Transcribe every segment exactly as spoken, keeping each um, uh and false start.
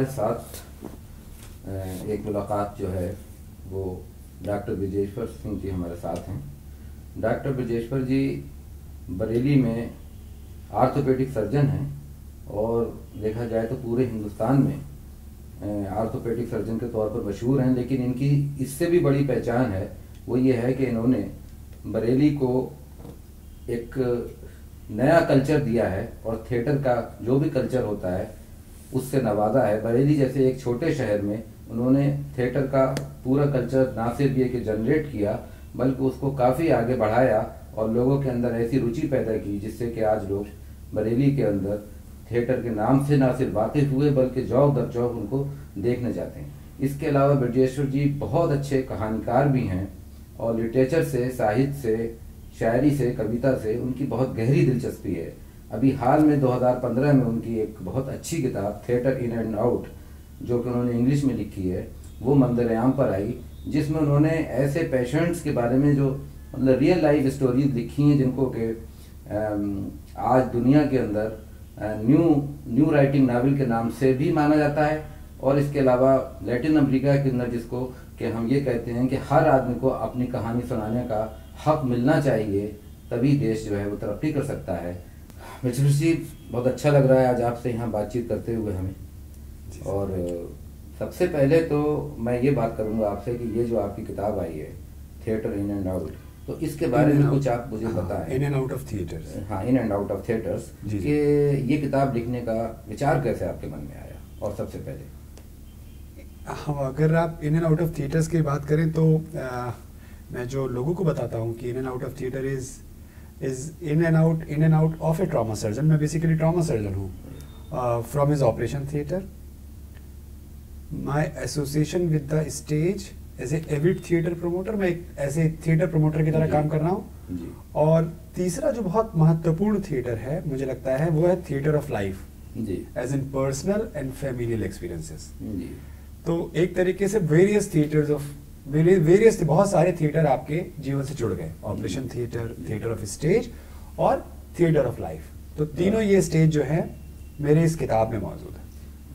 साथ एक मुलाकात जो है वो डॉक्टर ब्रिजेश्वर सिंह जी हमारे साथ हैं। डॉक्टर ब्रिजेश्वर जी बरेली में आर्थोपेडिक सर्जन हैं और देखा जाए तो पूरे हिंदुस्तान में आर्थोपेडिक सर्जन के तौर पर मशहूर हैं। लेकिन इनकी इससे भी बड़ी पहचान है, वो ये है कि इन्होंने बरेली को एक नया कल्चर दिया है और थिएटर का जो भी कल्चर होता है उससे नवाजा है। बरेली जैसे एक छोटे शहर में उन्होंने थिएटर का पूरा कल्चर ना सिर्फ ये कि जनरेट किया बल्कि उसको काफ़ी आगे बढ़ाया और लोगों के अंदर ऐसी रुचि पैदा की जिससे कि आज लोग बरेली के अंदर थिएटर के नाम से ना सिर्फ वाकिफ हुए बल्कि जौक दर जौक उनको देखने जाते हैं। इसके अलावा ब्रिजेश्वर जी बहुत अच्छे कहानीकार भी हैं और लिटरेचर से, साहित्य से, शायरी से, कविता से उनकी बहुत गहरी दिलचस्पी है। अभी हाल में दो हज़ार पंद्रह में उनकी एक बहुत अच्छी किताब थिएटर इन एंड आउट जो कि उन्होंने इंग्लिश में लिखी है वो मंजर-ए-आम पर आई, जिसमें उन्होंने ऐसे पेशेंट्स के बारे में जो मतलब रियल लाइफ स्टोरीज लिखी हैं जिनको कि आज दुनिया के अंदर न्यू न्यू राइटिंग नावल के नाम से भी माना जाता है। और इसके अलावा लैटिन अमेरिका के अंदर जिसको कि हम ये कहते हैं कि हर आदमी को अपनी कहानी सुनाने का हक मिलना चाहिए, तभी देश जो है वो तरक्की कर सकता है। ब्रिजेश्वर जी बहुत अच्छा लग रहा है आज आपसे यहाँ बातचीत करते हुए हमें। और सबसे पहले तो मैं ये बात करूँगा आपसे कि ये जो आपकी किताब आई है थिएटर इन एंड आउट, तो इसके बारे में कुछ आप मुझे बताएं। In and out of theatres. हाँ, in and out of theatres कि ये किताब लिखने का विचार कैसे आपके मन में आया। और सबसे पहले हाँ, अगर आप in and out of theatres की बात करें तो आ, मैं जो लोगों को बताता हूँ कि in and out of theatre is is in and out in and out of a trauma surgeon. मैं बेसिकली ट्रॉमा सर्जन हूँ from his operation theatre. My association with the stage as a avid theatre promoter, मैं एक ऐसे theatre promoter की तरह काम कर रहा हूँ। और तीसरा जो बहुत महत्वपूर्ण थिएटर है मुझे लगता है वो है theatre of life, as in personal and familial experiences. तो एक तरीके से वेरियस थिएटर्स ऑफ वेरियस बहुत सारे थिएटर आपके जीवन से जुड़ गए, operation theatre, theatre of stage और थिएटर ऑफ लाइफ। तो तीनों ये स्टेज जो है मेरे इस किताब में मौजूद है।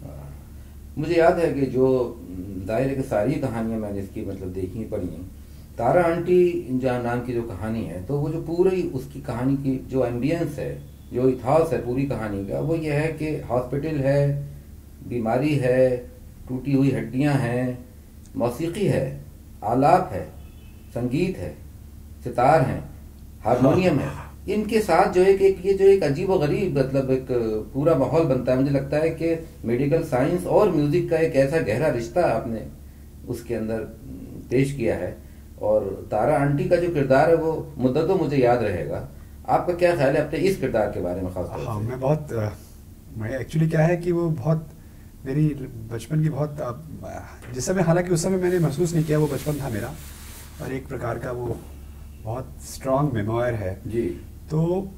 मुझे याद है कि जो दायरे है कि सारी कहानियां मैंने इसकी मतलब देखी पढ़ी हैं। तारा आंटी जहाँ नाम की जो कहानी है तो वो जो पूरी उसकी कहानी की जो एम्बियंस है, जो इतिहास है पूरी कहानी का, वो ये है कि हॉस्पिटल है, बीमारी है, टूटी हुई हड्डियां हैं, मौसीकी है, आलाप है, संगीत है, सितार हैं, हारमोनियम है। इनके साथ जो एक, एक ये जो एक अजीब व गरीब मतलब एक पूरा माहौल बनता है। मुझे लगता है कि मेडिकल साइंस और म्यूजिक का एक ऐसा गहरा रिश्ता आपने उसके अंदर पेश किया है। और तारा आंटी का जो किरदार है वो मुद्दतों मुझे याद रहेगा। आपका क्या ख्याल है अपने इस किरदार के बारे में? खास तौर से हाँ, मैं बहुत मैं एक्चुअली क्या है कि वो बहुत मेरी बचपन की बहुत जिस समय, हालांकि उस समय मैंने महसूस नहीं किया वो बचपन था मेरा, और एक प्रकार का वो बहुत स्ट्रॉन्ग मेमोयर है जी। तो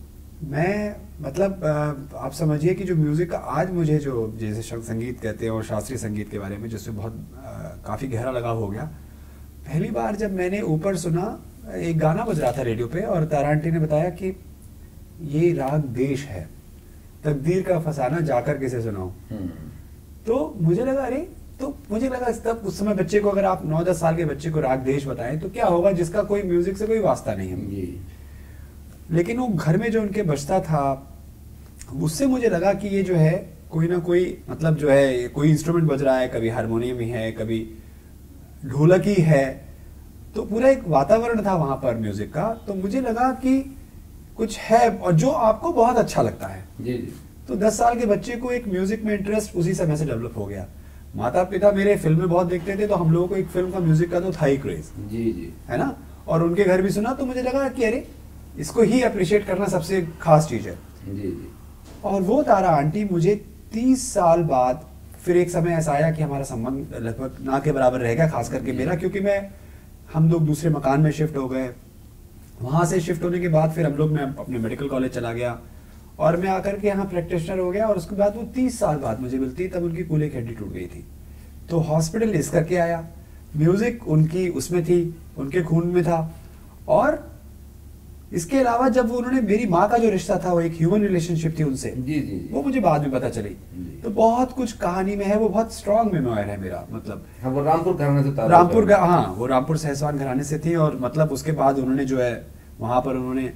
मैं मतलब आप समझिए कि जो म्यूज़िक का आज मुझे जो जैसे संगीत कहते हैं और शास्त्रीय संगीत के बारे में जिससे बहुत काफ़ी गहरा लगाव हो गया। पहली बार जब मैंने ऊपर सुना, एक गाना बज रहा था रेडियो पे और तारा आंटी ने बताया कि ये राग देश है, तकदीर का फसाना जाकर किसे सुनाऊं। तो मुझे लगा अरे तो मुझे लगा तब उस समय बच्चे को, अगर आप नौ दस साल के बच्चे को राग देश बताएं तो क्या होगा, जिसका कोई म्यूजिक से कोई वास्ता नहीं है। लेकिन वो घर में जो उनके बजता था उससे मुझे लगा कि ये जो है कोई ना कोई मतलब जो है कोई इंस्ट्रूमेंट बज रहा है, कभी हारमोनियम ही है, कभी ढोलक ही है। तो पूरा एक वातावरण था वहां पर म्यूजिक का। तो मुझे लगा कि कुछ है और जो आपको बहुत अच्छा लगता है। जी जी। तो दस साल के बच्चे को एक म्यूजिक में इंटरेस्ट उसी समय से डेवलप हो गया। माता पिता मेरे फिल्में बहुत देखते थे तो हम लोगों को एक फिल्म का म्यूजिक का तो था ही क्रेज। जी जी, है ना। और उनके घर भी सुना तो मुझे लगा कि अरे इसको ही अप्रिशिएट करना सबसे खास चीज है। जी जी। और वो तारा आंटी मुझे तीस साल बाद फिर एक समय ऐसा आया कि हमारा संबंध लगभग ना के बराबर रह गया, खास करके मेरा, क्योंकि मैं हम लोग दूसरे मकान में शिफ्ट हो गए। वहां से शिफ्ट होने के बाद फिर हम लोग मैं अपने मेडिकल कॉलेज चला गया और मैं आकर के यहाँ प्रैक्टिशनर हो गया। और उसके बाद वो तीस साल बाद मुझे मिलती, तब उनकी कूल्हे की हड्डी टूट गई थी। तो हॉस्पिटल इस करके आया, म्यूजिक उनकी उसमें थी, उनके खून में था। और इसके अलावा जब वो उन्होंने मेरी माँ का जो रिश्ता था, वो एक ह्यूमन रिलेशनशिप थी उनसे, जी जी जी। वो मुझे बाद में पता चली। तो बहुत कुछ कहानी में है, वो बहुत स्ट्रॉन्ग मेमोयर है मेरा, मतलब हाँ, वो रामपुर घराने से ताल्लुक रामपुर है। हाँ, वो रामपुर सहसवान घराने से थी। और मतलब उसके बाद उन्होंने जो है वहाँ पर उन्होंने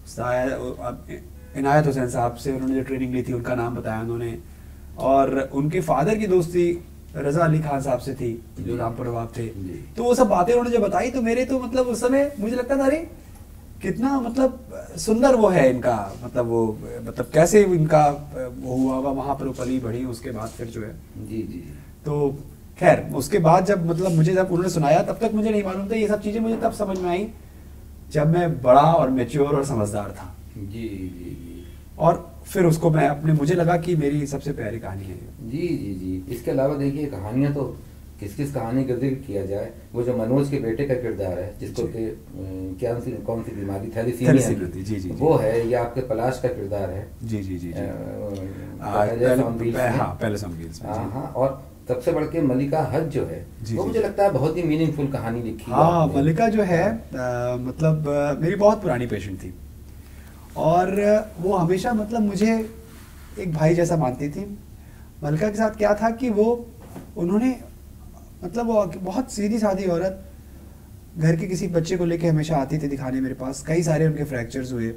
इनायत हुसैन साहब से उन्होंने जो ट्रेनिंग ली थी, उनका नाम बताया उन्होंने। और उनके फादर की दोस्ती रजा अली खान साहब से थी, जो रामपुर नवाब थे। तो वो सब बातें उन्होंने जब बताई, तो मेरे तो मतलब उस समय मुझे लगता था अरे कितना मतलब सुंदर वो है इनका, मतलब वो मतलब कैसे इनका वो हुआ होगा वहाँ पर, वो पली बढ़ी उसके बाद फिर जो है। जी जी। तो खैर उसके बाद जब मतलब मुझे जब उन्होंने सुनाया, तब तक मुझे नहीं मालूम था ये सब चीज़ें, मुझे तब समझ में आई जब मैं बड़ा और मैच्योर और समझदार था। जी जी जी। और फिर उसको मैं अपने, मुझे लगा कि मेरी सबसे प्यारी कहानी है। जी जी जी। इसके अलावा देखिए कहानियाँ तो किस किस कहानी का जिक्र किया जाए, वो जो मनोज के बेटे का किरदार है, जिसको कि क्या सी कौन सी बीमारी थैलीसीमिया थी, जी जी, वो है, या आपके पलाश का किरदार है। जी जी जी, हाँ हाँ। और सबसे बढ़ के मलिका हज जो है, वो मुझे लगता है बहुत ही मीनिंगफुल कहानी लिखी है। हाँ, मलिका जो है आ, मतलब आ, मेरी बहुत पुरानी पेशेंट थी, और वो हमेशा मतलब मुझे एक भाई जैसा मानती थी। मलिका के साथ क्या था कि वो उन्होंने मतलब वो बहुत सीधी सादी औरत, घर के किसी बच्चे को लेके हमेशा आती थी दिखाने मेरे पास। कई सारे उनके फ्रैक्चर्स हुए।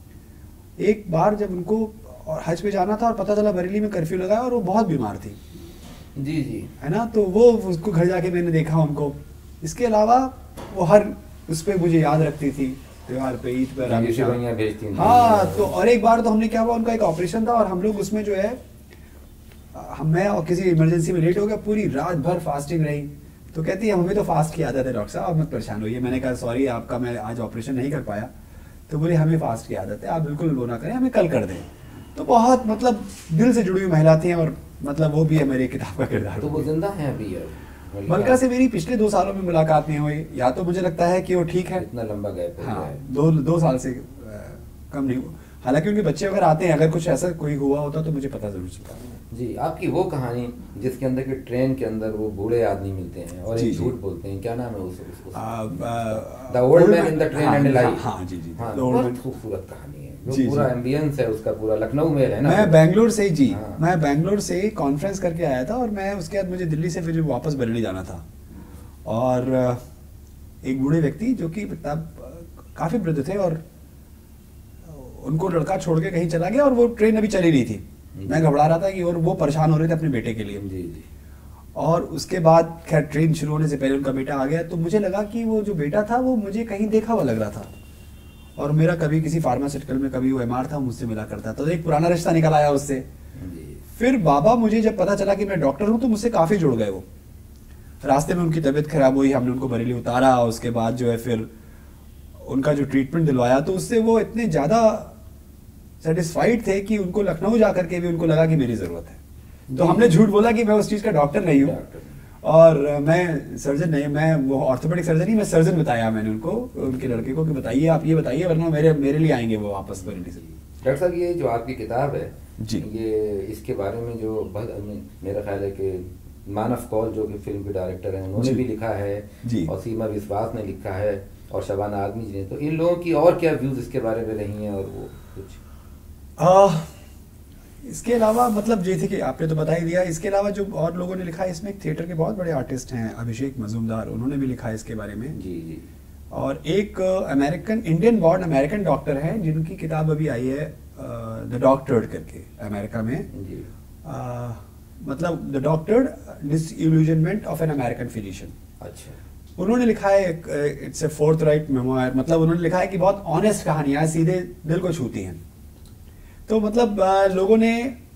एक बार जब उनको और हज पे जाना था और पता चला बरेली में कर्फ्यू लगा और वो बहुत बीमार थी, जी जी, है ना, तो वो उसको घर जाके मैंने देखा उनको। इसके अलावा वो हर उस पर मुझे याद रखती थी, त्योहार पे, ईद पर भेजती। हाँ, तो और एक बार तो हमने क्या हुआ, उनका एक ऑपरेशन था और हम लोग उसमें जो है हम मैं और किसी इमरजेंसी में लेट हो गया, पूरी रात भर फास्टिंग रही। तो कहती है हमें तो फास्ट की आदत है डॉक्टर साहब, आप मत परेशान होइए। मैंने कहा सॉरी आपका मैं आज ऑपरेशन नहीं कर पाया। तो बोले हमें फास्ट की आदत है, आप बिल्कुल वो ना करें, हमें कल कर दें। तो बहुत मतलब दिल से जुड़ी हुई महिला थी, और मतलब वो भी है मेरी किताब का किरदार। तो वो जिंदा है अभी? मलिका से मेरी पिछले दो सालों में मुलाकात नहीं हुई, या तो मुझे लगता है कि वो ठीक है, इतना लंबा गैप है। हाँ, दो दो साल से कम नहीं हुआ। हालांकि उनके बच्चे अगर आते हैं, अगर कुछ ऐसा कोई हुआ होता तो मुझे पता जरूर चलता। जी, आपकी वो कहानी जिसके अंदर के ट्रेन के अंदर वो बूढ़े आदमी मिलते हैं और एक झूठ बोलते हैं, क्या नाम है उस the old man in the train and life. हाँ जी जी, हाँ, बहुत खूबसूरत कहानी है, जो पूरा एम्बियंस है उसका, पूरा लखनऊ में है ना। मैं बैंगलोर से जी, मैं बैंगलोर से कॉन्फ्रेंस करके आया था, और मैं उसके बाद मुझे दिल्ली से फिर वापस बरेली जाना था। और एक बूढ़े व्यक्ति जो कि तब काफी वृद्ध थे, और उनको लड़का छोड़ के कहीं चला गया, और वो ट्रेन अभी चली नहीं थी। मैं घबरा रहा था कि, और वो परेशान हो रहे थे अपने बेटे के लिए। जी जी। और उसके बाद खैर ट्रेन शुरू होने से पहले उनका बेटा आ गया, तो मुझे लगा कि वो जो बेटा था वो मुझे कहीं देखा हुआ लग रहा था, और मेरा कभी किसी फार्मास्यूटिकल में कभी वो एम आर था, मुझसे मिला करता, तो एक पुराना रिश्ता निकल आया उससे। फिर बाबा, मुझे जब पता चला कि मैं डॉक्टर हूँ, तो मुझसे काफी जुड़ गए वो। रास्ते में उनकी तबीयत खराब हुई, हमने उनको बरेली उतारा, उसके बाद जो है फिर उनका जो ट्रीटमेंट दिलवाया, तो उससे वो इतने ज्यादा सेटिस्फाइड थे कि उनको लखनऊ जाकर के भी उनको लगा कि मेरी जरूरत है। तो हमने झूठ बोला कि मैं उस चीज का डॉक्टर नहीं हूँ, और मैं सर्जन नहीं, मैं वो ऑर्थोपेडिक सर्जन ही, मैं सर्जन बताया मैंने उनको, उनके लड़के को, कि बताइए आप ये बताइए, वरना मेरे मेरे लिए आएंगे वो वापस बरेली से। डॉक्टर साहब, ये जो आपकी किताब है जी, ये इसके बारे में जो मेरा ख्याल है कि मानव कौल जो कि फिल्म के डायरेक्टर हैं, उन्होंने भी लिखा है, और सीमा विश्वास ने लिखा है, और शबाना आदमी जी ने, तो इन लोगों की और क्या व्यूज इसके बारे में रही हैं, और वो कुछ आ, इसके अलावा मतलब जैसे कि आपने तो बता ही दिया, इसके अलावा जो और लोगों ने लिखा है, इसमें एक थिएटर के बहुत बड़े आर्टिस्ट हैं, अभिषेक मजूमदार, उन्होंने भी लिखा है इसके बारे में। जी जी। और एक American, Indian born American doctor हैं, जिनकी किताब अभी आई है द डॉक्टर्ड करके, अमेरिका में जी। आ, मतलब the doctored disillusionment of an American physician. अच्छा। उन्होंने लिखा है, it's a forthright memoir, मतलब उन्होंने लिखा है कि बहुत ऑनेस्ट कहानियां, सीधे दिल को छूती हैं। तो मतलब लोगों ने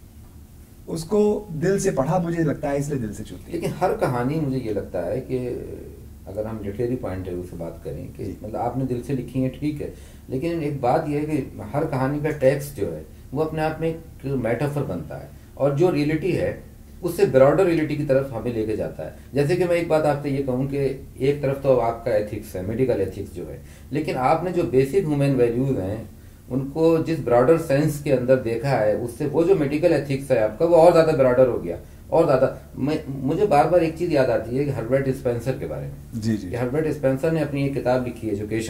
उसको दिल से पढ़ा, मुझे लगता है इसलिए दिल से छूती है। लेकिन हर कहानी, मुझे ये लगता है कि अगर हम लिटरेरी पॉइंट ऑफ व्यू से बात करें कि मतलब आपने दिल से लिखी है, ठीक है, लेकिन एक बात यह है कि हर कहानी का टेक्स्ट जो है वो अपने आप में एक मेटाफर बनता है, और जो रियलिटी है उससे ब्रॉडर रियलिटी की तरफ हमें लेके जाता है। जैसे कि मैं एक बात आपसे ये कहूँ कि एक तरफ तो आपका एथिक्स है, मेडिकल एथिक्स जो है, लेकिन आपने जो बेसिक ह्यूमन वैल्यूज हैं उनको जिस ब्रॉडर सेंस के अंदर देखा है, उससे वो जो मेडिकल एथिक्स है आपका, वो और ज्यादा ब्रॉडर हो गया, और ज्यादा। मैं मुझे बार बार एक चीज याद आती है कि हर्बर्ट स्पेंसर के बारे में। जी जी। हर्बर्ट स्पेंसर ने अपनी एक किताब लिखी है एजुकेशन,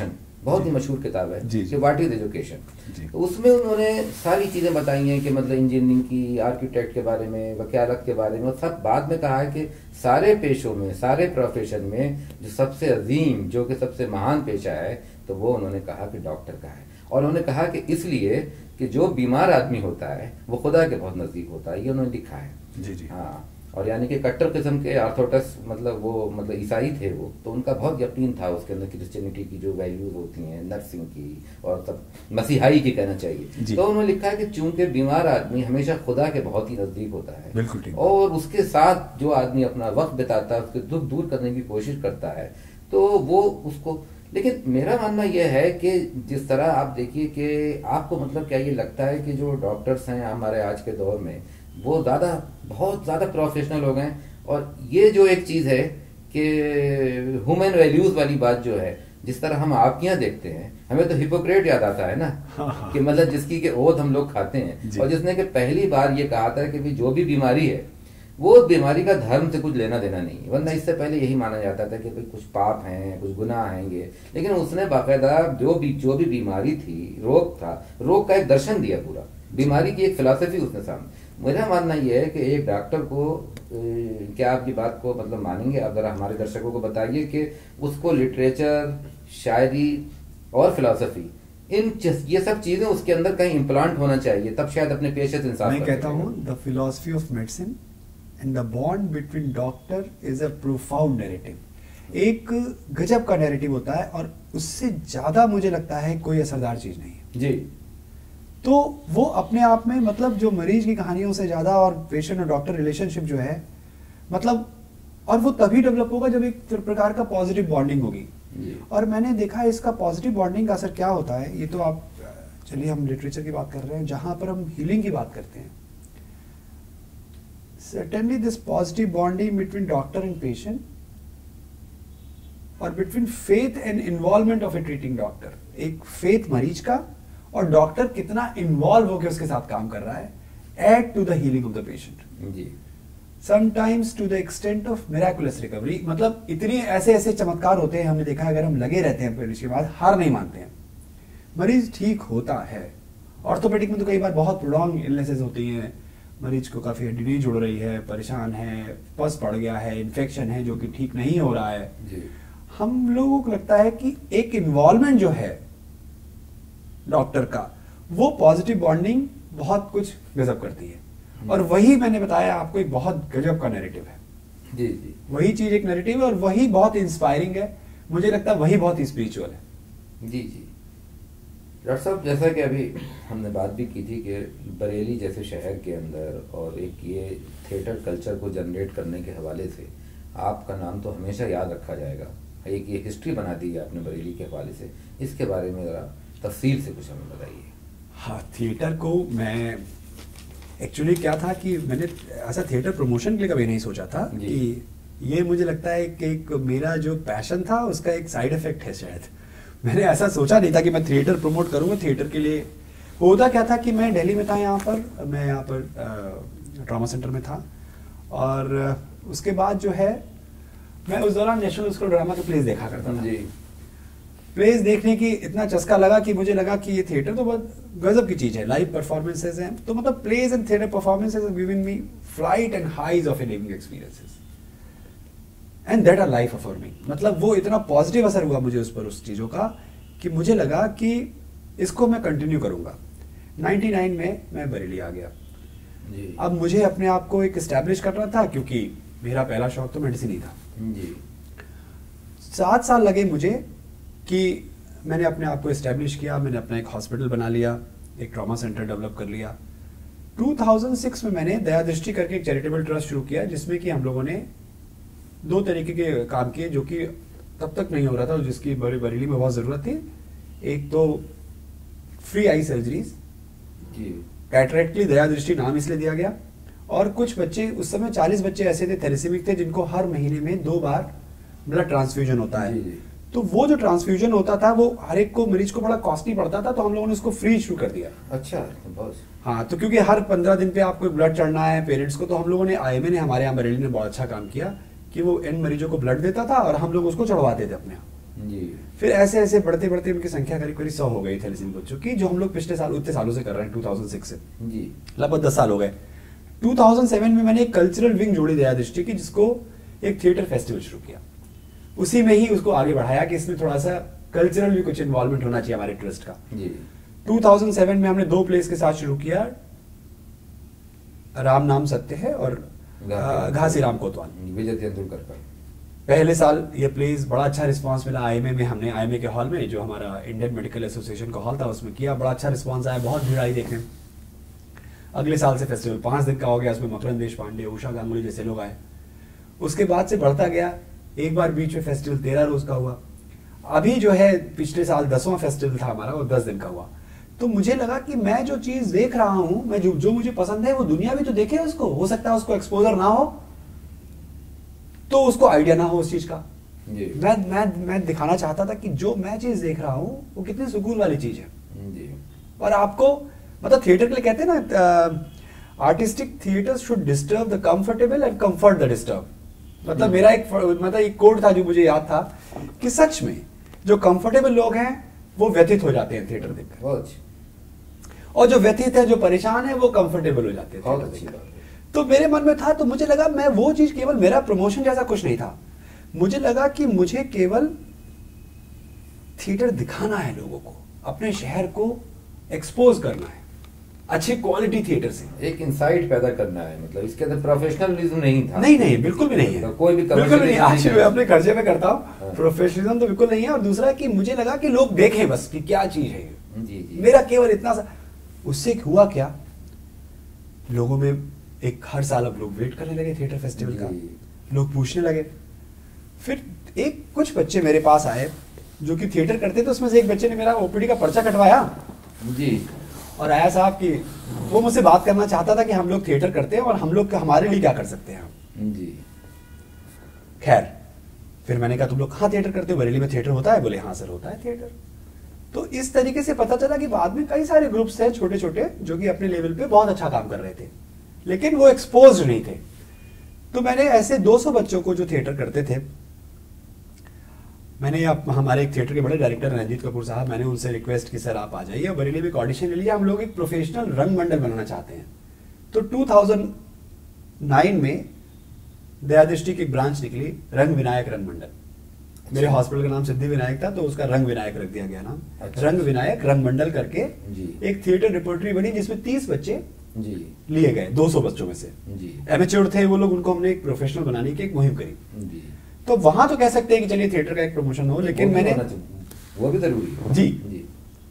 बहुत ही मशहूर किताब है कि व्हाट इज एजुकेशन। तो उसमें उन्होंने सारी चीज़ें बताई हैं कि मतलब इंजीनियरिंग की, आर्किटेक्ट के बारे में, वकालत के बारे में, और सब बाद में कहा है कि सारे पेशों में, सारे प्रोफेशन में जो सबसे अजीम, जो कि सबसे महान पेशा है, तो वो उन्होंने कहा कि डॉक्टर का है। और उन्होंने कहा कि इसलिए कि जो बीमार आदमी होता है वो खुदा के बहुत नज़दीक होता है, ये उन्होंने लिखा है। जी जी हाँ, और यानी कि कट्टर किस्म के ऑर्थोडॉक्स, मतलब वो मतलब ईसाई थे वो, तो उनका बहुत यकीन था उसके अंदर क्रिश्चियनिटी की जो वैल्यूज होती हैं, नर्सिंग की और सब मसीहाई की कहना चाहिए। तो उन्होंने लिखा है कि चूंकि बीमार आदमी हमेशा खुदा के बहुत ही नज़दीक होता है, बिल्कुल ठीक, और उसके साथ जो आदमी अपना वक्त बिताता है, उसके दुख दूर करने की कोशिश करता है, तो वो उसको। लेकिन मेरा मानना यह है कि जिस तरह आप देखिए कि आपको मतलब क्या ये लगता है कि जो डॉक्टर्स हैं हमारे आज के दौर में, वो ज़्यादा, बहुत ज़्यादा प्रोफेशनल हो गए हैं, और ये जो एक चीज़ है कि ह्यूमन वैल्यूज़ वाली बात जो है, जिस तरह हम आपके यहाँ देखते हैं, हमें तो हिपोक्रेट याद आता है ना, हाँ, हाँ। कि मतलब जिसकी के ओथ हम लोग खाते हैं, और जिसने कि पहली बार ये कहा था कि भाई जो भी बीमारी है वो बीमारी का धर्म से कुछ लेना देना नहीं है, वरना इससे पहले यही माना जाता था कि भाई कुछ पाप हैं, कुछ गुनाह आएंगे। लेकिन उसने बाकायदा जो भी जो भी बीमारी थी, रोग था, रोग का एक दर्शन दिया, पूरा बीमारी की एक फिलॉसफी उसने सामने। मेरा मानना यह है कि एक डॉक्टर को, ए, क्या आपकी बात को मतलब मानेंगे, अगर हमारे दर्शकों को बताइए कि उसको लिटरेचर, शायरी और फिलॉसफी, इन ये सब चीजें उसके अंदर कहीं इम्प्लांट होना चाहिए, तब शायद अपने पेशे से इंसान। मैं कहता हूँ the philosophy of medicine and the bond between doctor is a profound narrative. एक गजब का नैरेटिव होता है, और उससे ज्यादा मुझे लगता है कोई असरदार चीज नहीं है जी। तो वो अपने आप में, मतलब जो मरीज की कहानियों से ज्यादा, और पेशेंट और डॉक्टर रिलेशनशिप जो है, मतलब, और वो तभी डेवलप होगा जब एक प्रकार का पॉजिटिव बॉन्डिंग होगी। और मैंने देखा है इसका पॉजिटिव बॉन्डिंग का असर क्या होता है। ये तो आप, चलिए हम लिटरेचर की बात कर रहे हैं, जहां पर हम हीलिंग की बात करते हैं, certainly this positive bonding between doctor and patient, और between faith and involvement of a treating doctor, एक faith मरीज का और डॉक्टर कितना इन्वॉल्व होकर उसके साथ काम कर रहा है, add to the healing of the patient ji. sometimes to the extent of miraculous recovery, मतलब इतने ऐसे ऐसे चमत्कार होते हैं, हमने देखा है, अगर हम लगे रहते हैं फिर इसके बाद हार नहीं मानते हैं, मरीज ठीक होता है। ऑर्थोपेडिक में तो कई बार बहुत प्रोलॉन्ग इलनेसेस होती हैं, मरीज को काफी हड्डी नहीं जुड़ रही है, परेशान है, पस पड़ गया है, इन्फेक्शन है जो कि ठीक नहीं हो रहा है जी। हम लोगों को लगता है कि एक इन्वॉल्वमेंट जो है डॉक्टर का, वो पॉजिटिव बॉन्डिंग बहुत कुछ गजब करती है, और वही मैंने बताया आपको एक बहुत गजब का नैरेटिव है जी जी। वही चीज एक नैरेटिव है, और वही बहुत इंस्पायरिंग है, मुझे लगता है वही बहुत ही स्पिरिचुअल है जी जी। डॉक्टर साहब, जैसा कि अभी हमने बात भी की थी कि बरेली जैसे शहर के अंदर, और एक ये थिएटर कल्चर को जनरेट करने के हवाले से आपका नाम तो हमेशा याद रखा जाएगा, एक ये हिस्ट्री बना दी है आपने बरेली के हवाले से, इसके बारे में ज़रा तफसील से कुछ हमें बताइए। हाँ, थिएटर को मैं एक्चुअली क्या था कि मैंने ऐसा थिएटर प्रमोशन के लिए कभी नहीं सोचा था कि ये, मुझे लगता है कि एक मेरा जो पैशन था उसका एक साइड इफेक्ट है शायद। मैंने ऐसा सोचा नहीं था कि मैं थिएटर प्रमोट करूंगा। थिएटर के लिए होता क्या था कि मैं दिल्ली में था, यहाँ पर मैं यहाँ पर ड्रामा सेंटर में था, और उसके बाद जो है मैं उस दौरान नेशनल स्कूल ड्रामा के प्लेस देखा करता था जी। प्लेस देखने की इतना चस्का लगा कि मुझे लगा कि ये थिएटर तो बहुत गजब की चीज है, लाइव परफॉर्मेंसेज हैं, तो मतलब plays and theatre performances have given me flight and heights of a living experiences, and that are life affirming. मतलब वो इतना पॉजिटिव असर हुआ मुझे उस पर, उस चीजों का, कि मुझे लगा कि इसको मैं कंटिन्यू करूंगा। नाइंटी नाइन में मैं बरेली आ गया जी। अब मुझे अपने आप को एक एस्टैब्लिश करना था, क्योंकि मेरा पहला शौक तो मेडिसिन ही था जी। सात साल लगे मुझे कि मैंने अपने आप को एस्टैब्लिश किया, मैंने अपना एक हॉस्पिटल बना लिया, एक ट्रॉमा सेंटर डेवलप कर लिया। टू थाउजेंड सिक्स में मैंने दया दृष्टि करके एक चैरिटेबल ट्रस्ट शुरू किया, जिसमें कि हम लोगों ने दो तरीके के काम किए जो कि तब तक नहीं हो रहा था, जिसकी बड़ी बरेली में बहुत जरूरत थी। एक तो फ्री आई सर्जरीज, कैटरेक्ट के लिए दया दृष्टि नाम इसलिए दिया गया, और कुछ बच्चे, उस समय चालीस बच्चे ऐसे थे थैलेसीमिक थे, जिनको हर महीने में दो बार ब्लड ट्रांसफ्यूजन होता है। तो वो जो ट्रांसफ्यूजन होता था वो हर एक को, मरीज को बड़ा कॉस्टली पड़ता था, तो हम लोगों ने उसको फ्री शुरू कर दिया। अच्छा, बस हाँ, तो क्योंकि हर पंद्रह दिन पे आपको ब्लड चढ़ना है पेरेंट्स को, तो हम लोगों ने, आई एम ए ने, हमारे यहाँ बरेली ने बहुत अच्छा काम किया कि वो इन मरीजों को ब्लड देता था और हम लोग उसको चढ़वाते थे अपने यहाँ। जी। फिर ऐसे ऐसे बढ़ते बढ़ते उनकी संख्या करीब करीब सौ हो गई थैलेसीमिया बच्चों की, जो हम लोग पिछले साल उतने सालों से कर रहे हैं, टू थाउज़ेंड सिक्स से जी लगभग दस साल हो गए। टू थाउज़ेंड सेवन में मैंने एक कल्चरल विंग जोड़ी दया दृष्टि की, जिसको एक थिएटर फेस्टिवल शुरू किया। उसी में ही उसको आगे बढ़ाया कि इसमें थोड़ा सा कल्चरल भी कुछ इन्वॉल्वमेंट होना चाहिए हमारे ट्रस्ट का। जी। टू थाउज़ेंड सेवन में हमने दो प्लेस के साथ शुरू किया, राम नाम सत्य है और घासी राम कोतवाल, विजय तेंदुलकर का। पहले साल ये प्लेस बड़ा अच्छा रिस्पांस मिला। आईएमए में हमने आईएमए के हॉल में, जो हमारा इंडियन मेडिकल एसोसिएशन का हॉल था, उसमें किया, बड़ा अच्छा रिस्पांस आया, बहुत भीड़ आई देखने। अगले साल से फेस्टिवल पाँच दिन का हो गया, उसमें मकरंद देश पांडे, उषा गांगुली जैसे लोग आए। उसके बाद से बढ़ता गया, एक बार बीच में फेस्टिवल तेरह रोज का हुआ। अभी जो है पिछले साल दसवां फेस्टिवल था हमारा, वो दस दिन का हुआ। तो मुझे लगा कि मैं जो चीज देख रहा हूं, मैं जो जो मुझे पसंद है, वो दुनिया भी तो देखे उसको, हो सकता है उसको एक्सपोजर ना हो, तो उसको आइडिया ना हो उस चीज का। मैं मैं मैं दिखाना चाहता था कि जो मैं चीज देख रहा हूं वो कितनी सुकून वाली चीज है। जी। और आपको मतलब थिएटर के लिए कहते हैं ना, artistic theatre should disturb the comfortable and comfort the disturb. मतलब मेरा एक मतलब एक कोड था जो मुझे याद था कि सच में जो कंफर्टेबल लोग हैं वो व्यथित हो जाते हैं थिएटर देखकर, और जो व्यथित है, जो परेशान है, वो कंफर्टेबल हो जाते हैं थिएटर देखकर। तो मेरे मन में था, तो मुझे लगा मैं वो चीज, केवल मेरा प्रमोशन जैसा कुछ नहीं था, मुझे लगा कि मुझे केवल थिएटर दिखाना है लोगों को, अपने शहर को एक्सपोज करना है अच्छी क्वालिटी थिएटर से, एक इंसाइट पैदा करना है। मतलब इसके अंदर प्रोफेशनलिज्म नहीं था। नहीं नहीं बिल्कुल भी नहीं है, तो कोई भी बिल्कुल भी नहीं। आज मैं अपने खर्चे में करता हूँ, प्रोफेशनलिज्म तो बिल्कुल नहीं है। और दूसरा कि मुझे लगा कि लोग देखें बस कि क्या चीज है ये। जी जी। मेरा केवल इतना सा। उससे हुआ क्या, लोगों में एक, हर साल अब लोग वेट करने लगे थिएटर फेस्टिवल का, लोग पूछने लगे। फिर एक कुछ बच्चे मेरे पास आए जो कि थिएटर करते थे, उसमें से एक बच्चे ने मेरा ओपीडी का पर्चा कटवाया जी, और आया साहब कि वो मुझसे बात करना चाहता था कि हम लोग थिएटर करते हैं और हम लोग हमारे लिए क्या कर सकते हैं जी। खैर, फिर मैंने कहा तुम लोग कहाँ थिएटर करते हो, बरेली में थिएटर होता है? बोले हाँ सर होता है थिएटर। तो इस तरीके से पता चला कि बाद में कई सारे ग्रुप्स हैं छोटे छोटे जो कि अपने लेवल पे बहुत अच्छा काम कर रहे थे, लेकिन वो एक्सपोज नहीं थे। तो मैंने ऐसे दो सौ बच्चों को जो थिएटर करते थे, मैंने अब हमारे एक थिएटर के बड़े डायरेक्टर रंजीत कपूर साहब, मैंने उनसे रिक्वेस्ट की सर आप आ जाइए और बरेली में एक ऑडिशन ले लिया, हम लोग एक प्रोफेशनल रंग मंडल बनाना चाहते हैं। तो टू थाउज़ेंड नाइन में दया दृष्टि की एक ब्रांच निकली, रंग विनायक रंग मंडल। अच्छा। मेरे हॉस्पिटल का नाम सिद्धि विनायक था, तो उसका रंग विनायक रख दिया गया नाम। अच्छा। रंग विनायक रंग मंडल करके जी। एक थिएटर रिपोर्टरी बनी जिसमें तीस बच्चे जी लिए गए, दो सौ बच्चों में से एमेच्योर थे वो लोग, उनको हमने एक प्रोफेशनल बनाने की एक मुहिम करी जी। तो वहां तो कह सकते हैं कि चलिए थिएटर का एक प्रमोशन हो, लेकिन वो मैंने वो भी जरूरी है जी, जी।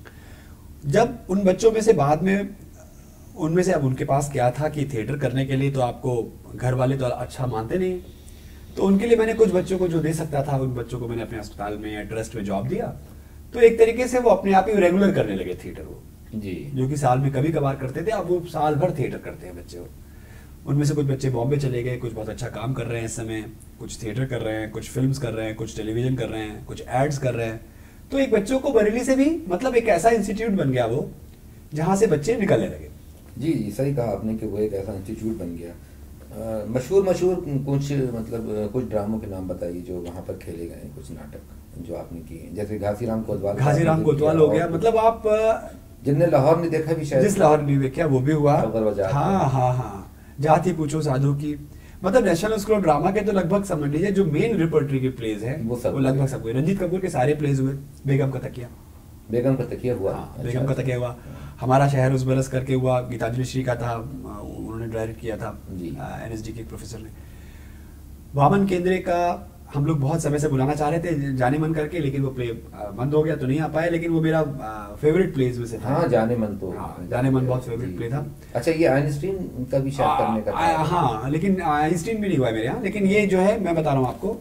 जब उन बच्चों में से बाद में उनमें से अब उनके पास क्या था कि थिएटर करने के लिए तो आपको घर वाले तो अच्छा मानते नहीं, तो उनके लिए मैंने कुछ बच्चों को जो दे सकता था उन बच्चों को मैंने अपने अस्पताल में या ट्रस्ट में जॉब दिया। तो एक तरीके से वो अपने आप ही रेगुलर करने लगे थिएटर वो जी, जो कि साल में कभी कभार करते थे, अब वो साल भर थिएटर करते हैं बच्चे। उनमें से कुछ बच्चे बॉम्बे चले गए, कुछ बहुत अच्छा काम कर रहे हैं इस समय, कुछ थिएटर कर रहे हैं, कुछ फिल्म्स कर रहे हैं, कुछ टेलीविजन कर रहे हैं, कुछ एड्स कर रहे हैं। तो एक बच्चों को बरेली से भी मतलब एक ऐसा इंस्टीट्यूट बन गया वो, जहाँ से बच्चे निकलने लगे। जी जी, सही कहा आपने कि वो एक ऐसा इंस्टीट्यूट बन गया। मशहूर मशहूर कुछ मतलब कुछ ड्रामों के नाम बताइए जो वहाँ पर खेले गए, कुछ नाटक जो आपने किए, जैसे घासी राम कोतवाल। घासी राम कोतवाल हो गया, मतलब आप जिनने लाहौर नहीं देखा भी शायद, जिस लाहौर नहीं देखा वो भी हुआ। हाँ हाँ हाँ, जाति पूछो साधु की, मतलब नेशनल स्कूल ऑफ ड्रामा के तो लगभग समझ लीजिए जो मेन रिपर्टरी के प्लेज हैं वो सब वो लगभग सब हुए। रंजीत कपूर के सारे प्लेज हुए। बेगम का तकिया, बेगम का तकिया हुआ। हाँ, अच्छा, बेगम का तकिया हुआ। हमारा शहर उस बरस करके हुआ, गीतांजलि श्री का था, उन्होंने डायरेक्ट किया था एनएसडी के एक प्रोफेसर ने। वामन केंद्रे का हम लोग बहुत समय से बुलाना चाह रहे थे जाने मन करके, लेकिन वो प्ले बंद हो गया तो नहीं आ पाए, लेकिन वो मेरा फेवरेट प्लेज में से था। हाँ, जाने मन तो हाँ, जाने मन बहुत फेवरेट प्ले था। अच्छा, ये आइंस्टीन का भी शायद करने का था। हाँ, लेकिन आइंस्टीन भी नहीं हुआ मेरे यहाँ, लेकिन ये जो है मैं बता रहा हूँ आपको।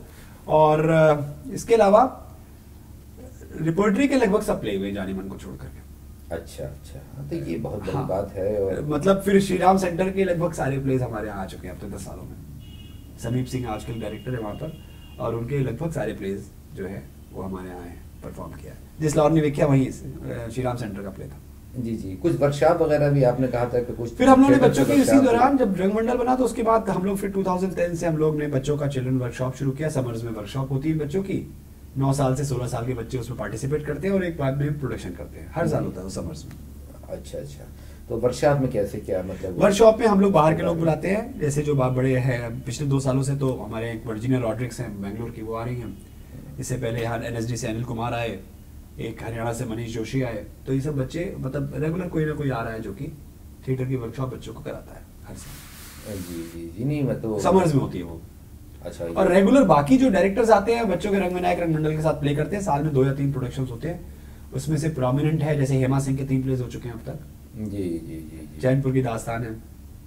और इसके अलावा रिपोर्टरी के लगभग सब प्ले हुए जाने मन को छोड़ करके। अच्छा अच्छा, तो ये बहुत बड़ी हाँ, बात है। और मतलब फिर श्री राम सेंटर के लगभग सारे प्लेज हमारे यहाँ आ चुके हैं अब तक दस सालों में। समीप सिंह आजकल डायरेक्टर है वहाँ पर, और उनके लगभग सारे प्लेज जो है वो हमारे यहाँ परफॉर्म किया है। जिस लाहौर ने देखा वहीं श्री राम सेंटर का प्ले था। जी जी, कुछ वर्कशॉप वगैरह भी आपने कहा था कि कुछ। फिर हम लोगों ने बच्चों की इसी दौरान जब रंग मंडल बना तो उसके बाद हम लोग फिर टू थाउज़ेंड टेन से हम लोग ने बच्चों का चिल्ड्रन वर्कशॉप शुरू किया। समर्स में वर्कशॉप होती है बच्चों की, नौ साल से सोलह साल के बच्चे उसमें पार्टिसिपेट करते हैं और एक बाद में प्रोडक्शन करते हैं, हर साल होता है वो समर्स में। अच्छा अच्छा, तो वर्कशॉप में कैसे क्या मतलब? वर्कशॉप में हम लोग बाहर के लोग बुलाते हैं, जैसे जो बाप बड़े हैं, पिछले दो सालों से तो हमारे एक वर्जीनिया रॉड्रिक्स हैं बेंगलोर की, वो आ रही हैं। इससे पहले यहाँ एनएसडी से अनिल कुमार आए, एक हरियाणा से मनीष जोशी आए। तो ये सब बच्चे मतलब रेगुलर कोई ना कोई आ रहा है जो कि थिएटर की वर्कशॉप बच्चों को कराता है हर साल। जी जी जी, नहीं मैं तो समर्स में होती है वो। अच्छा, और रेगुलर बाकी जो डायरेक्टर्स आते हैं बच्चों के रंग में नायक रंग मंडल के साथ प्ले करते हैं, साल में दो या तीन प्रोडक्शंस होते हैं। उसमें से प्रोमिनेंट है जैसे हेमा सिंह के तीन प्लेस हो चुके हैं अब तक। जी जी जी जी, चैनपुर की दास्तान है,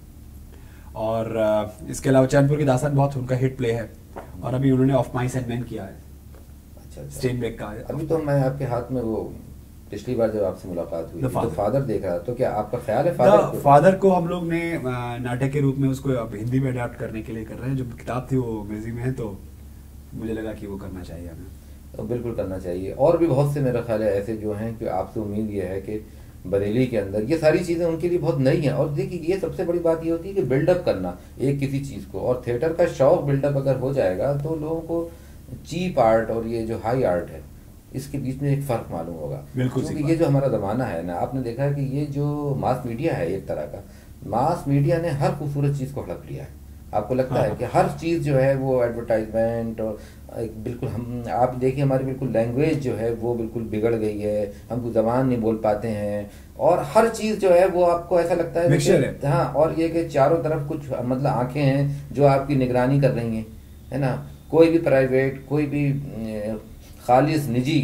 और uh, इसके अलावा चैनपुर की दास्तान बहुत उनका हिट प्ले है, और अभी उन्होंने ऑफ माइस एंड मैन किया है। अच्छा अच्छा, स्टेनबेक का। अभी तो मैं आपके हाथ में वो पिछली बार जब आपसे मुलाकात हुई तो फादर देख रहा, तो क्या आपका ख्याल है फादर को? फादर को हम लोग ने नाटक के रूप में उसको अब हिंदी में अडाप्ट करने के लिए कर रहे हैं। जो किताब थी वो अंग्रेजी में है, तो मुझे लगा कि वो करना चाहिए हमें। तो बिल्कुल करना चाहिए। और भी बहुत से मेरा ख्याल है ऐसे जो हैं कि आपसे उम्मीद ये है कि बरेली के अंदर ये सारी चीज़ें उनके लिए बहुत नई हैं। और देखिए ये सबसे बड़ी बात ये होती है कि बिल्डअप करना एक किसी चीज़ को, और थिएटर का शौक बिल्डअप अगर हो जाएगा तो लोगों को चीप आर्ट और ये जो हाई आर्ट है इसके बीच में एक फ़र्क मालूम होगा। क्योंकि ये जो हमारा ज़माना है ना, आपने देखा है कि ये जो मास मीडिया है, एक तरह का मास मीडिया ने हर खूबसूरत चीज़ को हड़प लिया है। आपको लगता हाँ। है कि हर चीज़ जो है वो एडवर्टाइजमेंट और एक बिल्कुल, हम आप देखिए हमारी बिल्कुल लैंग्वेज जो है वो बिल्कुल बिगड़ गई है, हम कुछ ज़बान नहीं बोल पाते हैं, और हर चीज़ जो है वो आपको ऐसा लगता है मिक्सचर है। हाँ, और ये कि चारों तरफ कुछ मतलब आंखें हैं जो आपकी निगरानी कर रही हैं, है ना। कोई भी प्राइवेट, कोई भी खालिस निजी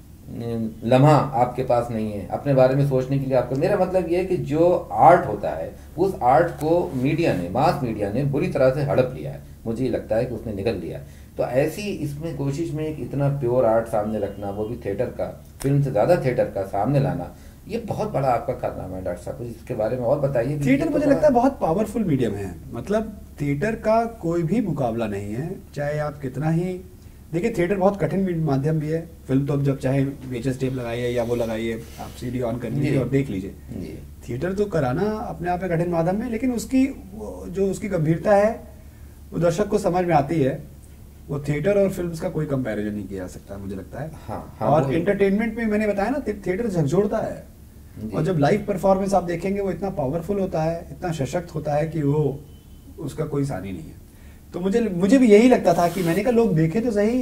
लम्हा आपके पास नहीं है अपने बारे में सोचने के लिए आपको। मेरा मतलब ये है कि जो आर्ट होता है उस आर्ट को मीडिया ने, मास मीडिया ने बुरी तरह से हड़प लिया है। मुझे ये लगता है कि उसने निगल लिया है। तो ऐसी इसमें कोशिश में एक इतना प्योर आर्ट सामने रखना, वो भी थिएटर का, फिल्म से ज़्यादा थिएटर का सामने लाना, ये बहुत बड़ा आपका कारनामा है डॉक्टर साहब। इसके बारे में और बताइए। थिएटर मुझे लगता है बहुत पावरफुल मीडियम है। मतलब थिएटर का कोई भी मुकाबला नहीं है, चाहे आप कितना ही देखिए। थिएटर बहुत कठिन माध्यम भी है। फिल्म तो अब जब चाहे वीएचएस टेप लगाइए या वो लगाइए, आप सीडी ऑन कर लीजिए और देख लीजिए। थिएटर तो कराना अपने आप में कठिन माध्यम है, लेकिन उसकी जो उसकी गंभीरता है वो दर्शक को समझ में आती है। वो थिएटर और फिल्म्स का कोई कंपैरिजन नहीं किया जा सकता मुझे लगता है। हाँ, हाँ, और एंटरटेनमेंट में मैंने बताया ना, थिएटर झकझोरता है, और जब लाइव परफॉर्मेंस आप देखेंगे वो इतना पावरफुल होता है, इतना सशक्त होता है कि वो उसका कोई सानी नहीं है। तो मुझे मुझे भी यही लगता था कि मैंने कहा लोग देखे तो सही,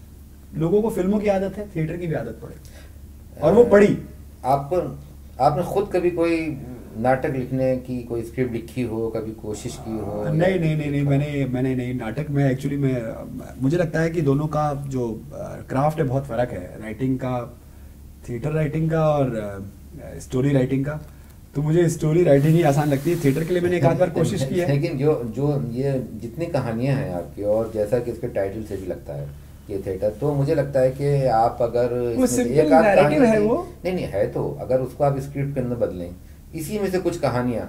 लोगों को फिल्मों की आदत है, थिएटर की भी आदत पड़े, और वो पड़ी। आपको आपने खुद कभी कोई नाटक लिखने की कोई स्क्रिप्ट लिखी हो, कभी कोशिश की हो? नहीं नहीं नहीं नहीं मैंने मैंने नहीं नाटक में एक्चुअली मैं मुझे लगता है कि दोनों का जो क्राफ्ट है बहुत फ़र्क है, राइटिंग का, थिएटर राइटिंग का और स्टोरी राइटिंग का। तो मुझे स्टोरी राइटिंग ही आसान लगती है। थिएटर के लिए मैंने एक आध बार कोशिश की है। लेकिन जो जो ये जितनी कहानियां हैं आपकी, और जैसा कि इसके टाइटल से भी लगता है ये थिएटर, तो मुझे लगता है कि आप अगर एक आध नैरेटिव है वो नहीं नहीं है, तो अगर उसको आप स्क्रिप्ट के अंदर बदलें, इसी में से कुछ कहानियां,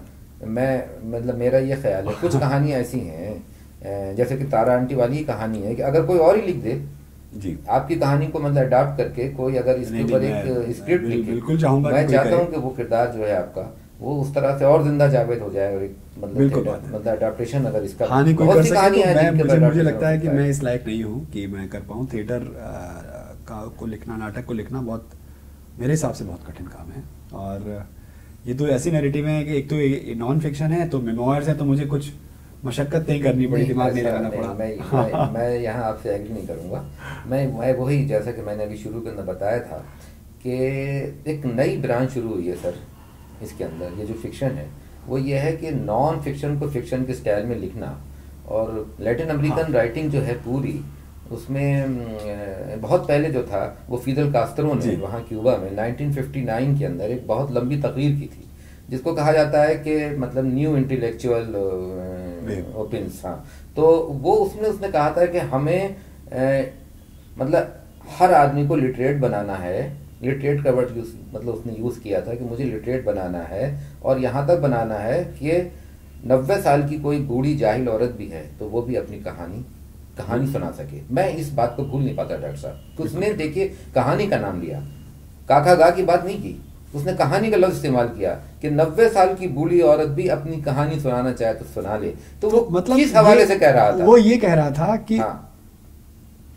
मैं मतलब मेरा ये ख्याल है कुछ कहानियां ऐसी हैं जैसे कि तारा आंटी वाली कहानी है कि अगर कोई और ही लिख दे जी आपकी कहानी को, मतलब अडॉप्ट करके कोई अगर इसके ऊपर एक स्क्रिप्ट लिखे, बिल्कुल चाहूंगा, मैं चाहता हूँ कि वो किरदार जो है आपका वो उस तरह से और जिंदा जावेद हो जाए, और एक मतलब मतलब अडॉप्टेशन अगर इसका हाँ नहीं कोई कर सके तो मैं मुझे मुझे लगता है कि मैं इस लायक नहीं हूँ कि मैं कर पाऊँ। थिएटर का को लिखना, नाटक को लिखना बहुत मेरे हिसाब से बहुत कठिन काम है। और ये तो ऐसी नैरेटिव है कि एक तो नॉन फिक्शन है, तो मेमोइर्स है, तो मुझे कुछ मशक्कत नहीं करनी पड़ी, दिमाग नहीं लगाना पड़ा। मैं मैं, मैं यहाँ आपसे एग्री नहीं करूँगा। मैं मैं वही, जैसा कि मैंने अभी शुरू के अंदर बताया था कि एक नई ब्रांच शुरू हुई है सर इसके अंदर। ये जो फिक्शन है वो ये है कि नॉन फिक्शन को फिक्शन के स्टाइल में लिखना, और लैटिन अमेरिकन हाँ। राइटिंग जो है पूरी, उसमें बहुत पहले जो था वो फिदल कास्ट्रो ने वहाँ क्यूबा में नाइनटीन फिफ्टी नाइन के अंदर एक बहुत लंबी तकरीर की थी, जिसको कहा जाता है कि मतलब न्यू इंटेलेक्चुअल ओपिनियंस। हाँ, तो वो उसने उसने कहा था कि हमें ए, मतलब हर आदमी को लिटरेट बनाना है। लिटरेट का वर्ड यूज मतलब उसने यूज़ किया था कि मुझे लिटरेट बनाना है, और यहाँ तक बनाना है कि नब्बे साल की कोई बूढ़ी जाहिल औरत भी है तो वो भी अपनी कहानी कहानी सुना सके। मैं इस बात को भूल नहीं पाता डॉक्टर साहब। तो उसने देखिए कहानी का नाम लिया, काका गा की बात नहीं की, उसने कहानी का लफ्ज इस्तेमाल किया कि नब्बे साल की बूढ़ी औरत भी अपनी कहानी सुनाना चाहे तो सुना ले। तो वो मतलब किस हवाले से कह रहा था? वो ये कह रहा था कि हाँ,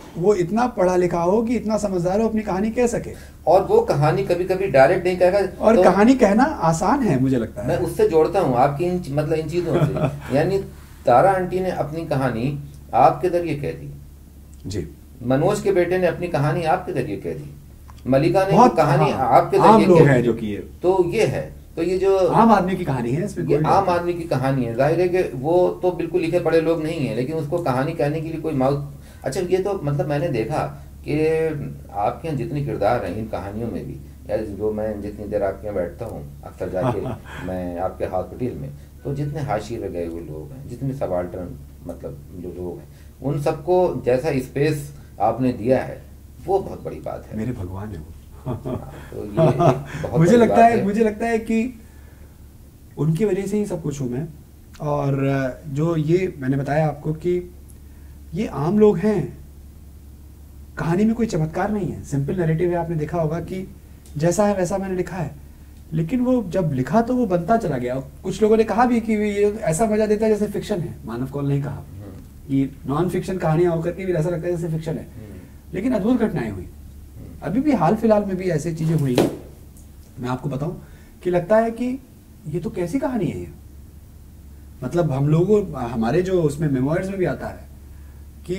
वो इतना पढ़ा लिखा हो कि इतना समझदार हो अपनी कहानी कह सके, और वो कहानी कभी कभी डायरेक्ट नहीं कहेगा। और तो कहानी कहना आसान है मुझे लगता है। मैं उससे जोड़ता हूँ आपकी इन मतलब इन चीजों से यानी तारा आंटी ने अपनी कहानी आपके जरिए कह दी जी, मनोज के बेटे ने अपनी कहानी आपके जरिए कह दी, मलिका ने बहुत कहानी हाँ, आपके आम लोग जरिए हैं कह जो दी। कि ये तो ये है, तो ये जो आम आदमी की कहानी है, इसमें ये कोई आम बात आदमी की कहानी है। जाहिर है कि वो तो बिल्कुल लिखे पढ़े लोग नहीं है, लेकिन उसको कहानी कहने के लिए कोई माउथ। अच्छा, ये तो मतलब मैंने देखा कि आपके यहाँ जितने किरदार हैं इन कहानियों में भी, या जो मैं जितनी देर आपके यहाँ बैठता हूँ अक्सर जाके मैं आपके हॉस्पिटल में, तो जितने हाशिए में गए हुए लोग हैं, जितने सबाल्टर्न मतलब जो लोग हैं, उन सबको जैसा स्पेस आपने दिया है वो बहुत बड़ी बात है। मेरे भगवान है वो। तो ये एक बहुत मुझे बड़ी लगता बात है मुझे लगता है कि उनकी वजह से ही सब कुछ हूँ मैं। और जो ये मैंने बताया आपको कि ये आम लोग हैं, कहानी में कोई चमत्कार नहीं है, सिंपल नैरेटिव है। आपने देखा होगा कि जैसा है वैसा मैंने लिखा है, लेकिन वो जब लिखा तो वो बनता चला गया। कुछ लोगों ने कहा भी कि ये ऐसा मजा देता है जैसे फिक्शन है। मानव कौल ने कहा कि नॉन फिक्शन कहानियां होकर के भी ऐसा लगता है जैसे फिक्शन है, लेकिन अद्भुत घटनाएं हुई। अभी भी हाल फिलहाल में भी ऐसी चीजें हुई, मैं आपको बताऊं कि लगता है कि ये तो कैसी कहानी है ये। मतलब हम लोगों हमारे जो उसमें मेमोइर्स में भी आता है कि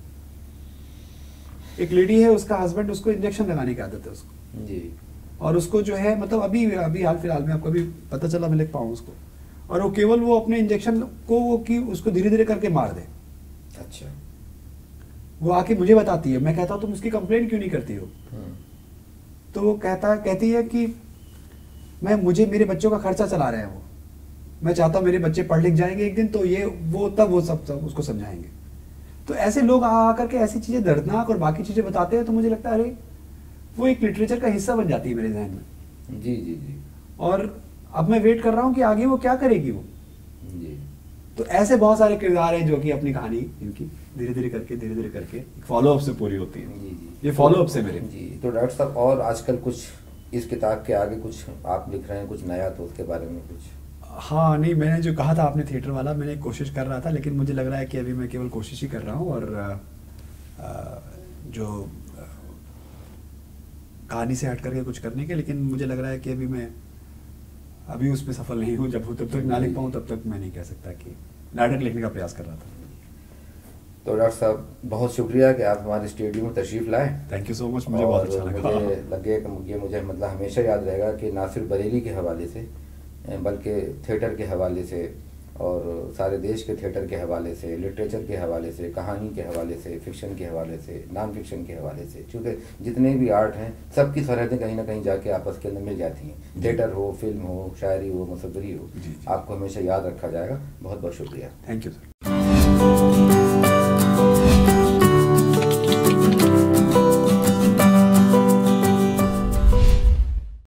एक लेडी है, उसका हस्बैंड उसको इंजेक्शन लगाने की आदत है उसको जी, और उसको जो है मतलब अभी अभी हाल फिलहाल में आपको अभी पता चला, मैं लिख पाऊँ उसको, और वो केवल वो अपने इंजेक्शन को वो कि उसको धीरे धीरे करके मार दे। अच्छा, वो आके मुझे बताती है, मैं कहता हूँ तुम उसकी कंप्लेंट क्यों नहीं करती हो? तो वो कहता कहती है कि मैं मुझे मेरे बच्चों का खर्चा चला रहे हैं वो, मैं चाहता हूँ मेरे बच्चे पढ़ लिख जाएंगे एक दिन, तो ये वो तब वो सब सब उसको समझाएंगे। तो ऐसे लोग आ आकर के ऐसी चीजें दर्दनाक और बाकी चीजें बताते हैं, तो मुझे लगता है अरे वो एक लिटरेचर का हिस्सा बन जाती है मेरे जहन में। जी जी जी। और अब मैं वेट कर रहा हूँ कि आगे वो क्या करेगी वो। जी, तो ऐसे बहुत सारे किरदार हैं जो कि अपनी कहानी इनकी धीरे धीरे करके धीरे धीरे करके फॉलो अप से पूरी होती है। जी जी, ये फॉलो अप से मेरे। जी, तो डॉक्टर साहब और आजकल कुछ इस किताब के आगे कुछ आप लिख रहे हैं कुछ नया, तो उसके बारे में कुछ? हाँ नहीं, मैंने जो कहा था आपने थिएटर वाला, मैंने कोशिश कर रहा था, लेकिन मुझे लग रहा है कि अभी मैं केवल कोशिश ही कर रहा हूँ, और आ, आ, जो आ, कहानी से हट करके कुछ करने के, लेकिन मुझे लग रहा है कि अभी मैं अभी उसमें सफल नहीं हूँ। जब तब तक ना लिख पाऊँ तब तक मैं नहीं कह सकता कि नाटक लिखने का प्रयास कर रहा था। तो डॉक्टर साहब बहुत शुक्रिया कि आप हमारे स्टूडियो में तशरीफ लाए। थैंक यू सो मच, मुझे बहुत अच्छा लगा। मुझे लगे कि ये मुझे मतलब हमेशा याद रहेगा कि ना सिर्फ बरेली के हवाले से बल्कि थिएटर के हवाले से और सारे देश के थिएटर के हवाले से, लिटरेचर के हवाले से, कहानी के हवाले से, फिक्शन के हवाले से, नॉन फिक्शन के हवाले से, चूँकि जितने भी आर्ट हैं सबकी सरहदें कहीं ना कहीं जाके आपस के अंदर मिल जाती हैं। थिएटर हो, फिल्म हो, शायरी हो, मुसव्वरी हो, आपको हमेशा याद रखा जाएगा। बहुत बहुत शुक्रिया। Thank you sir.